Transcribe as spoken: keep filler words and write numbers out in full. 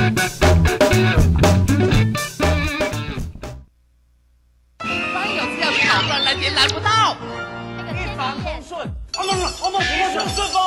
凡有这样的好官来电拦不到。 一帆风顺，啊不不，我们顺顺风。